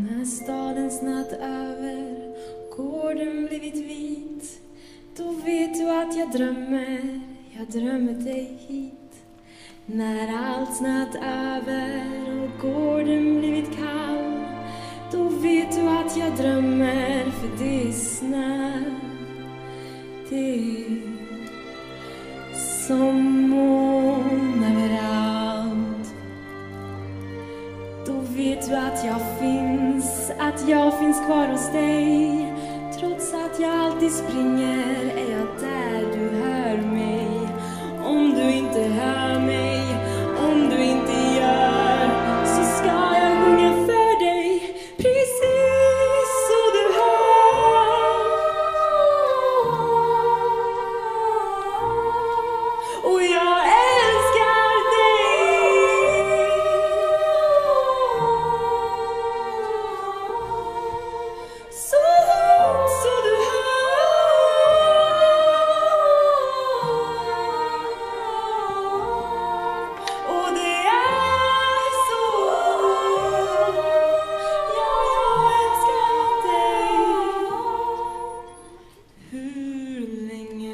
När stadens natt över, gården blivit vit, då vet du att jag drömmer dig hit. När allt natt över och gården blivit kall, då vet du att jag drömmer, för det är snö. Det är som moln överallt. Då vet du att jag finns kvar hos dig. Trots att jag alltid springer är jag där du hör mig. Om du inte hör mig, om du inte gör, så ska jag sjunga för dig precis så du hör. Och jag älskar dig. Så högt så du hör. Och det är så. Ja, jag älskar dig. Hur länge?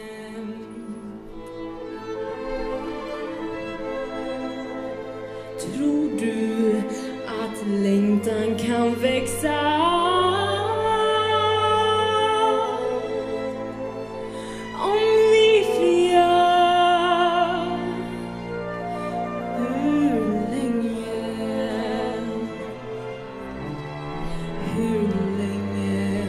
Tror du att längtan kan växa? Om vi frigör. Hur länge? Hur länge?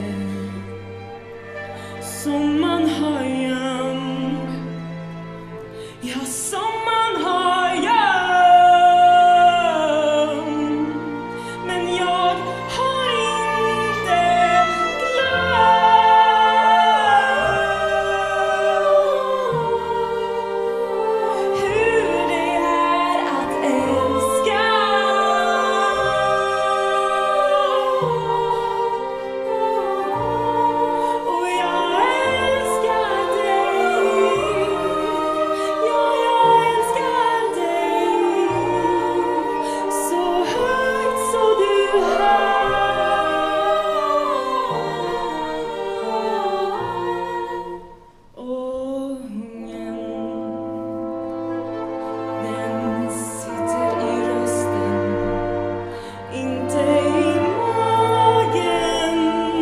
Som man har gömt. Ja, som man har gömt. Men jag har inte glömt hur det är att älska. Och jag älskar dig. Ja, jag älskar dig. Så högt så du hör. Och hungern, den sitter i rösten, inte i magen.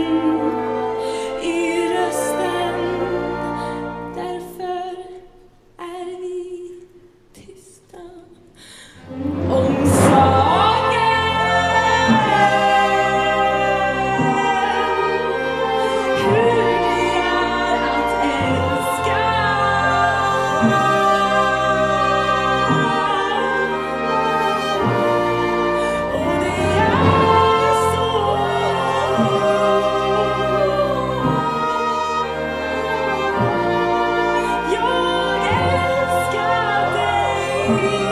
I rösten, därför är vi tysta. Om saken, hur det är att älska. Och det är så. Jag älskar dig.